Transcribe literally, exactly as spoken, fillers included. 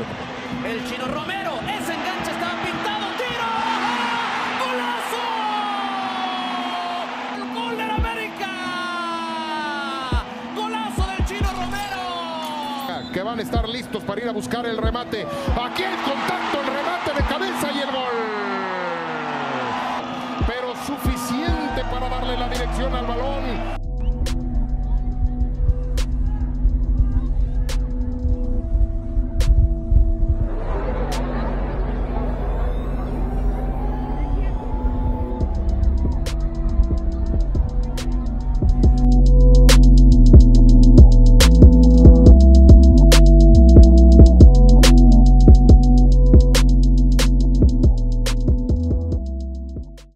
El Chino Romero, ese enganche estaba pintado, tiro. ¡Golazo! ¡El gol del América! ¡Golazo del Chino Romero! Que van a estar listos para ir a buscar el remate. Aquí el contacto.